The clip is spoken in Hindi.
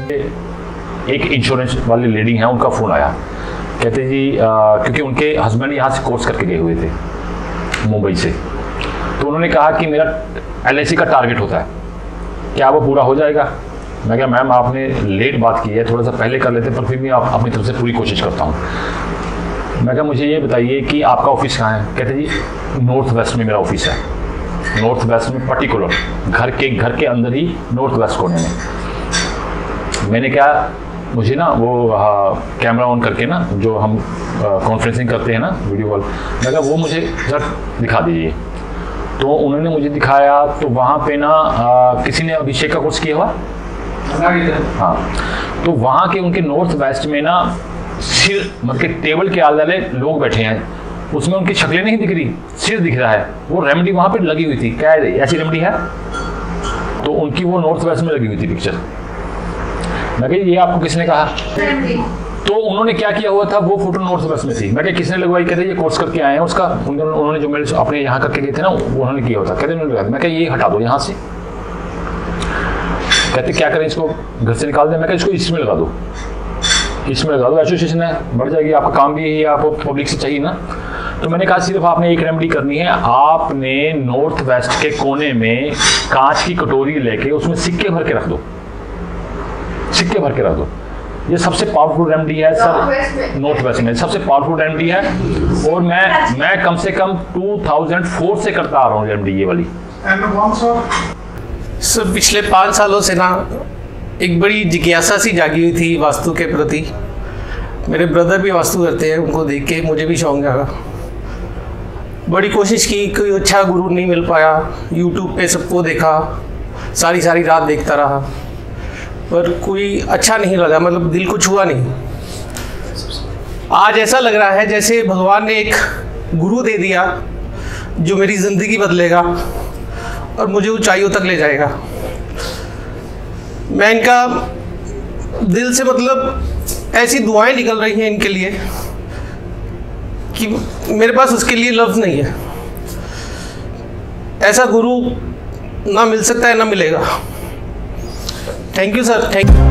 एक इंश्योरेंस वाली लेडी हैं, उनका फ़ोन आया, कहते जी क्योंकि उनके हस्बैंड यहाँ से कोर्स करके गए हुए थे मुंबई से, तो उन्होंने कहा कि मेरा LIC का टारगेट होता है, क्या वो पूरा हो जाएगा? मैं क्या मैम आपने लेट बात की है, थोड़ा सा पहले कर लेते, पर फिर भी आप अपनी तरफ से पूरी कोशिश करता हूँ। मैं क्या मुझे ये बताइए कि आपका ऑफिस कहाँ है? कहते जी नॉर्थ वेस्ट में मेरा ऑफिस है, नॉर्थ वेस्ट में पर्टिकुलर घर के अंदर ही नॉर्थ वेस्ट कोने में। मैंने क्या मुझे ना वो कैमरा ऑन करके ना जो हम कॉन्फ्रेंसिंग करते हैं ना वीडियो कॉल, मैं कहा वो मुझे जरा दिखा दीजिए। तो उन्होंने मुझे दिखाया, तो वहाँ पे ना किसी ने अभिषेक का कोर्स किया हुआ, हाँ, तो वहाँ के उनके नॉर्थ वेस्ट में ना सिर मतलब टेबल के आले वाले लोग बैठे हैं, उसमें उनकी शक्लें नहीं दिख रही, सिर दिख रहा है। वो रेमेडी वहाँ पे लगी हुई थी, क्या ऐसी रेमेडी है? तो उनकी वो नॉर्थ वेस्ट में लगी हुई थी पिक्चर। मैं कही ये आपको किसने कहा? तो उन्होंने क्या किया हुआ था, वो फोटो नॉर्थ वेस्ट में थी। मैं किसने लगवाई? कहते ये कोर्स करके आए हैं उसका, उन्होंने जो मेरे अपने यहाँ करके गए थे ना, उन्होंने किया होता। कहते उन्होंने, मैं ये हटा दो यहाँ से। कहते क्या करें इसको, घर से निकाल दें? मैं इसको इसमें लगा दो, इसमें लगा दो, एसोसिएशन है, बढ़ जाएगी, आपका काम भी यही है, आपको पब्लिक से चाहिए ना। तो मैंने कहा सिर्फ आपने एक रेमेडी करनी है, आपने नॉर्थ वेस्ट के कोने में कांच की कटोरी लेके उसमें सिक्के भर के रख दो, सिक्के भर के रख दो। ये सबसे पावरफुल रेमेडी है सर, नॉर्थ वेस्ट में सबसे पावरफुल रेमेडी है। और मैं कम से कम 2004 से करता आ रहा हूँ रेमेडी ये वाली। सर पिछले 5 सालों से ना एक बड़ी जिज्ञासा सी जागी हुई थी वास्तु के प्रति। मेरे ब्रदर भी वास्तु करते हैं, उनको देख के मुझे भी शौक जागा। बड़ी कोशिश की, कोई अच्छा गुरु नहीं मिल पाया, यूट्यूब पे सबको देखा, सारी रात देखता रहा, पर कोई अच्छा नहीं लगा, मतलब दिल को छुआ नहीं। आज ऐसा लग रहा है जैसे भगवान ने एक गुरु दे दिया जो मेरी ज़िंदगी बदलेगा और मुझे ऊंचाइयों तक ले जाएगा। मैं इनका दिल से मतलब ऐसी दुआएं निकल रही हैं इनके लिए कि मेरे पास उसके लिए लफ्ज़ नहीं है। ऐसा गुरु ना मिल सकता है ना मिलेगा। Thank you sir, thank you.